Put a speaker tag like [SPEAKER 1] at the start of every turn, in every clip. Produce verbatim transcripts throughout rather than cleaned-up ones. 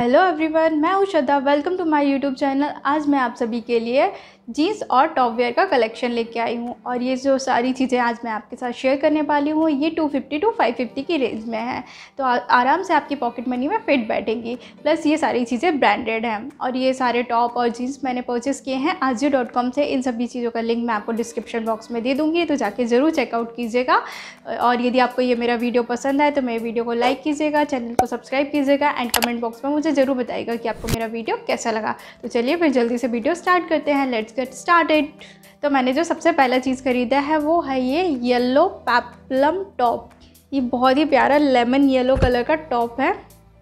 [SPEAKER 1] Hello everyone, मैं हूँ Shraddha. Welcome to my YouTube channel. आज मैं आप सभी के लिए जीन्स और टॉप वेयर का कलेक्शन लेके आई हूँ और ये जो सारी चीज़ें आज मैं आपके साथ शेयर करने वाली हूँ ये two fifty two five fifty की रेंज में है, तो आ, आराम से आपकी पॉकेट मनी में फिट बैठेंगी। प्लस ये सारी चीज़ें ब्रांडेड हैं और ये सारे टॉप और जीन्स मैंने परचेज़ किए हैं आजियो डॉट कॉम से। इन सभी चीज़ों का लिंक मैं आपको डिस्क्रिप्शन बॉक्स में दे दूँगी, तो जाके ज़रूर चेकआउट कीजिएगा। और यदि आपको ये मेरा वीडियो पसंद आए तो मेरे वीडियो को लाइक कीजिएगा, चैनल को सब्सक्राइब कीजिएगा एंड कमेंट बॉक्स में मुझे ज़रूर बताइएगा कि आपको मेरा वीडियो कैसा लगा। तो चलिए फिर जल्दी से वीडियो स्टार्ट करते हैं। Let's get started. तो मैंने जो सबसे पहला चीज़ खरीदा है वो है ये येलो पेप्लम टॉप। ये बहुत ही प्यारा लेमन येलो कलर का टॉप है।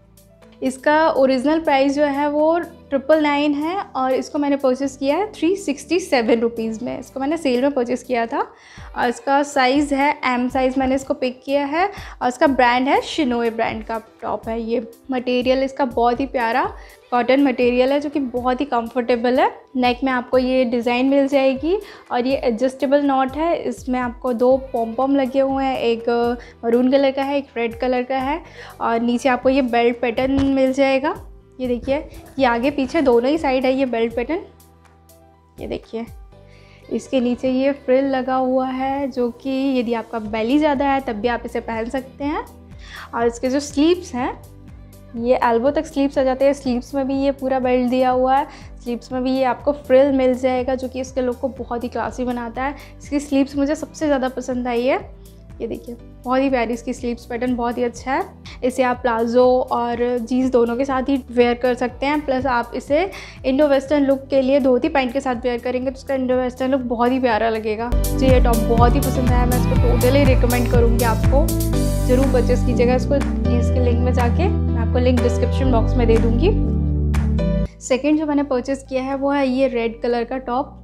[SPEAKER 1] इसका ओरिजिनल प्राइस जो है वो ट्रिपल नाइन है और इसको मैंने परचेज़ किया है थ्री सिक्सटी सेवन रुपीज़ में। इसको मैंने सेल में परचेज़ किया था और इसका साइज़ है एम साइज़ मैंने इसको पिक किया है और इसका ब्रांड है शिनोए ब्रांड का टॉप है। ये मटेरियल इसका बहुत ही प्यारा कॉटन मटेरियल है जो कि बहुत ही कंफर्टेबल है। नेक में आपको ये डिज़ाइन मिल जाएगी और ये एडजस्टेबल नॉट है। इसमें आपको दो पॉम पॉम लगे हुए हैं, एक मरून कलर का है, एक रेड कलर का है और नीचे आपको ये बेल्ट पैटर्न मिल जाएगा। ये देखिए, ये आगे पीछे दोनों ही साइड है ये बेल्ट पैटर्न। ये देखिए, इसके नीचे ये फ्रिल लगा हुआ है जो कि यदि आपका बेली ज़्यादा है तब भी आप इसे पहन सकते हैं। और इसके जो स्लीव्स हैं ये एल्बो तक स्लीव्स आ जाते हैं। स्लीव्स में भी ये पूरा बेल्ट दिया हुआ है। स्लीव्स में भी ये आपको फ्रिल मिल जाएगा जो कि इसके लुक को बहुत ही क्लासी बनाता है। इसकी स्लीव्स मुझे सबसे ज़्यादा पसंद आई है। ये देखिए, बहुत ही प्यारी इसकी स्लीव्स पैटर्न, बहुत ही अच्छा है। इसे आप प्लाजो और जीन्स दोनों के साथ ही वेयर कर सकते हैं। प्लस आप इसे इंडो वेस्टर्न लुक के लिए धोती पैंट के साथ वेयर करेंगे तो उसका इंडो वेस्टर्न लुक बहुत ही प्यारा लगेगा। मुझे ये टॉप बहुत ही पसंद आया। मैं इसको टोटली रिकमेंड करूँगी, आपको ज़रूर परचेज़ कीजिएगा इसको। इसके लिंक में जाके मैं आपको लिंक डिस्क्रिप्शन बॉक्स में दे दूँगी। सेकेंड जो मैंने परचेज़ किया है वो है ये रेड कलर का टॉप।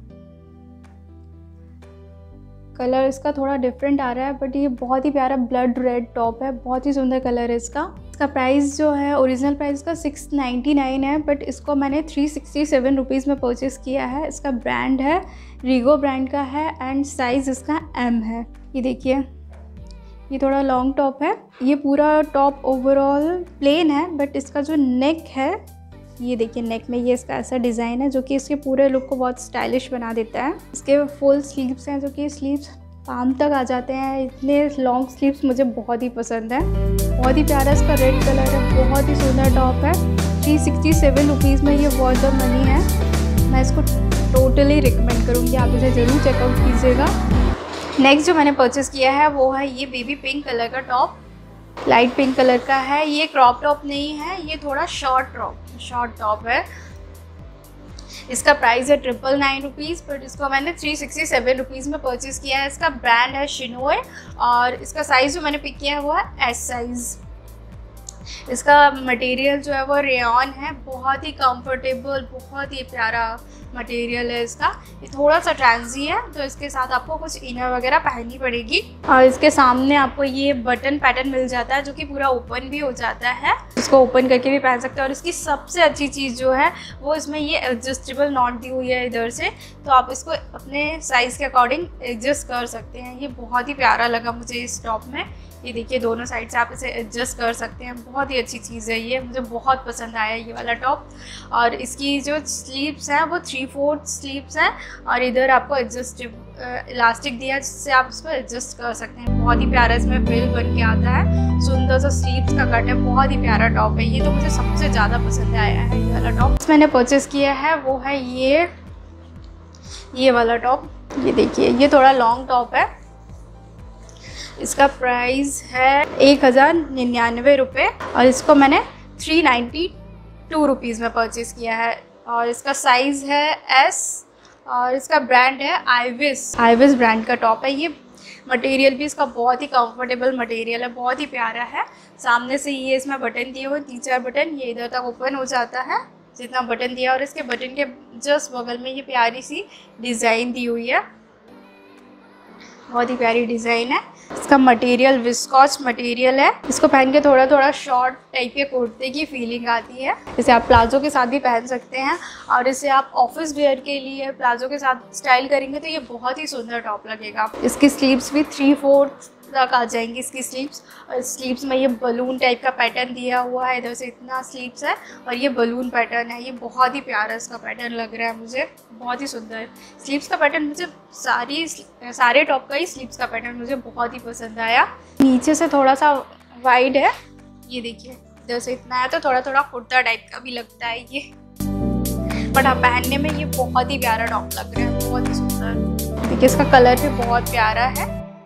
[SPEAKER 1] कलर इसका थोड़ा डिफरेंट आ रहा है बट ये बहुत ही प्यारा ब्लड रेड टॉप है। बहुत ही सुंदर कलर है इसका। इसका प्राइस जो है ओरिजिनल प्राइस का सिक्स नाइन्टी नाइन है बट इसको मैंने थ्री सिक्सटी सेवन रुपीज़ में परचेज़ किया है। इसका ब्रांड है रीगो ब्रांड का है एंड साइज़ इसका एम है। ये देखिए, ये थोड़ा लॉन्ग टॉप है। ये पूरा टॉप ओवरऑल प्लेन है बट इसका जो नेक है, ये देखिए नेक में ये इसका ऐसा डिज़ाइन है जो कि इसके पूरे लुक को बहुत स्टाइलिश बना देता है। इसके फुल स्लीव्स हैं जो कि स्लीव्स पाम तक आ जाते हैं। इतने लॉन्ग स्लीव्स मुझे बहुत ही पसंद है। बहुत ही प्यारा इसका रेड कलर है। बहुत ही सुंदर टॉप है। थ्री सिक्सटी सेवन रुपीज़ में ये वर्थ द मनी है। मैं इसको टोटली रिकमेंड करूँगी, आप इसे ज़रूर चेकआउट कीजिएगा। नेक्स्ट जो मैंने परचेज़ किया है वो है ये बेबी पिंक कलर का टॉप। लाइट पिंक कलर का है। ये क्रॉप टॉप नहीं है, ये थोड़ा शॉर्ट टॉप शॉर्ट टॉप है। इसका प्राइस है ट्रिपल नाइन रुपीज़ बट इसको मैंने थ्री सिक्सटी सेवन रुपीज़ में परचेज़ किया है। इसका ब्रांड है शिनोए और इसका साइज़ जो मैंने पिक किया है वो है एस साइज़। इसका मटेरियल जो है वो रेयॉन है। बहुत ही कंफर्टेबल, बहुत ही प्यारा मटेरियल है इसका। ये थोड़ा सा ट्रांजी है तो इसके साथ आपको कुछ इनर वगैरह पहननी पड़ेगी। और इसके सामने आपको ये बटन पैटर्न मिल जाता है जो कि पूरा ओपन भी हो जाता है। इसको ओपन करके भी पहन सकते हैं। और इसकी सबसे अच्छी चीज़ जो है वो इसमें ये एडजस्टेबल नॉट दी हुई है इधर से, तो आप इसको अपने साइज़ के अकॉर्डिंग एडजस्ट कर सकते हैं। ये बहुत ही प्यारा लगा मुझे इस टॉप में। ये देखिए, दोनों साइड से आप इसे एडजस्ट कर सकते हैं। बहुत ही अच्छी चीज़ है ये, मुझे बहुत पसंद आया ये वाला टॉप। और इसकी जो स्लीव्स हैं वो थ्री फोर्थ स्लीव्स हैं और इधर आपको एडजस्ट इलास्टिक दिया है जिससे आप इसको एडजस्ट कर सकते हैं। बहुत ही प्यारा इसमें फ्रिल बन के आता है। सुंदर सा स्लीव्स का कट है। बहुत ही प्यारा टॉप है ये, तो मुझे सबसे ज़्यादा पसंद आया है ये वाला टॉप। मैंने परचेज़ किया है वो है ये ये वाला टॉप। ये देखिए, ये थोड़ा लॉन्ग टॉप है। इसका प्राइस है एक हज़ार निन्यानवे रुपये और इसको मैंने थ्री नाइन्टी टू रुपीज़ में परचेज़ किया है। और इसका साइज़ है एस और इसका ब्रांड है आइविस। आइविस ब्रांड का टॉप है ये। मटेरियल भी इसका बहुत ही कंफर्टेबल मटेरियल है, बहुत ही प्यारा है। सामने से ये इसमें बटन दिए हुए, तीन चार बटन, ये इधर तक ओपन हो जाता है जितना बटन दिया। और इसके बटन के जस्ट बगल में ये प्यारी सी डिज़ाइन दी हुई है। बहुत ही प्यारी डिज़ाइन है। इसका मटेरियल विस्कॉस मटेरियल है। इसको पहन के थोड़ा थोड़ा शॉर्ट टाइप के कुर्ते की फीलिंग आती है। इसे आप प्लाजो के साथ भी पहन सकते हैं और इसे आप ऑफिस वेयर के लिए प्लाजो के साथ स्टाइल करेंगे तो ये बहुत ही सुंदर टॉप लगेगा। इसकी स्लीव्स भी थ्री फोर्थ तक आ जाएंगी इसकी स्लीव्स। और स्लीव्स में ये बलून टाइप का पैटर्न दिया हुआ है, इधर से इतना स्लीव्स है और ये बलून पैटर्न है। ये बहुत ही प्यारा इसका पैटर्न लग रहा है मुझे, बहुत ही सुंदर। स्लीव्स का पैटर्न मुझे सारी सारे टॉप का ही स्लीव्स का पैटर्न मुझे बहुत ही पसंद आया। नीचे से थोड़ा सा वाइड है, ये देखिए इधर से इतना है तो थोड़ा थोड़ा कुर्ता टाइप का भी लगता है ये, बट हाँ पहनने में ये बहुत ही प्यारा टॉप लग रहा है, बहुत ही सुंदर। देखिए इसका कलर भी बहुत प्यारा है,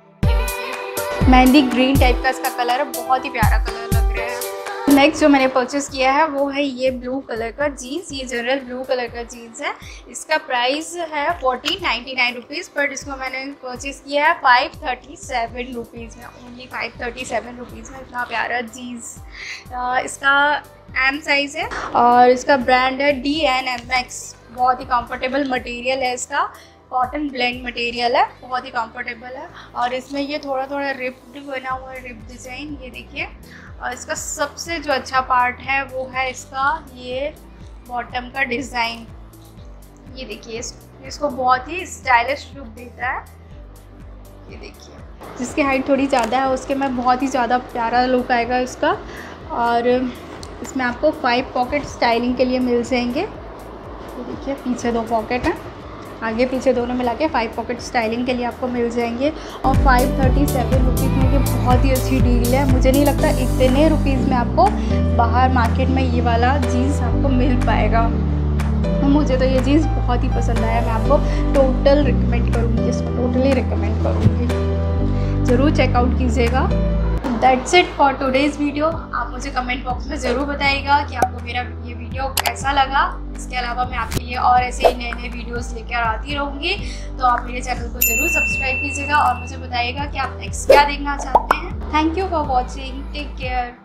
[SPEAKER 1] मेहंदी ग्रीन टाइप का इसका कलर है, बहुत ही प्यारा कलर लग रहा है। नेक्स्ट जो मैंने परचेस किया है वो है ये ब्लू कलर का जीन्स। ये जनरल ब्लू कलर का जीन्स है। इसका प्राइस है fourteen ninety nine rupees, but इसको मैंने परचेस किया है फाइव थर्टी सेवन रुपीज़ में, only five thirty seven rupees में। इतना प्यारा जीन्स। इसका एम साइज़ है और इसका ब्रांड है डी एन एम एक्स। बहुत ही कंफर्टेबल मटेरियल है इसका, कॉटन ब्लेंड मटेरियल है, बहुत ही कंफर्टेबल है। और इसमें ये थोड़ा थोड़ा रिप्ड बना हुआ है, रिप डिज़ाइन, ये देखिए। और इसका सबसे जो अच्छा पार्ट है वो है इसका ये बॉटम का डिज़ाइन, ये देखिए। इस, इसको बहुत ही स्टाइलिश लुक देता है, ये देखिए। जिसकी हाइट थोड़ी ज़्यादा है उसके में बहुत ही ज़्यादा प्यारा लुक आएगा इसका। और इसमें आपको फाइव पॉकेट स्टाइलिंग के लिए मिल जाएंगे, ये देखिए। पीछे दो पॉकेट हैं, आगे पीछे दोनों मिला के फाइव पॉकेट स्टाइलिंग के लिए आपको मिल जाएंगे। और फाइव थर्टी सेवन रुपीज़ में ये बहुत ही अच्छी डील है। मुझे नहीं लगता इतने रुपीज़ में आपको बाहर मार्केट में ये वाला जीन्स आपको मिल पाएगा। मुझे तो ये जीन्स बहुत ही पसंद आया, मैं आपको टोटल रिकमेंड करूँगी, इसको टोटली रिकमेंड करूँगी, ज़रूर चेकआउट कीजिएगा। That's it for today's video. आप मुझे कमेंट बॉक्स में ज़रूर बताइएगा कि आपको मेरा ये वीडियो कैसा लगा। इसके अलावा मैं आपके लिए और ऐसे ही नए नए वीडियोस लेकर आती रहूँगी, तो आप मेरे चैनल को ज़रूर सब्सक्राइब कीजिएगा और मुझे बताइएगा कि आप नेक्स्ट क्या देखना चाहते हैं। Thank you for watching, take care.